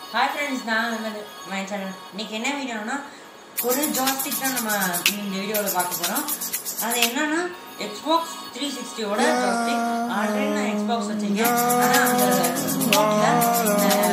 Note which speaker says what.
Speaker 1: Hi friends, நான் my channel. இன்னைக்கு என்ன வீடியோனா ஒரு joystick தான் நம்ம இந்த வீடியோல பார்க்க போறோம். அது என்னன்னா Xbox 360 ஓட joystick. ஆல்ரெடி நான் Xbox வச்சிருக்கேன். ஆனா அந்த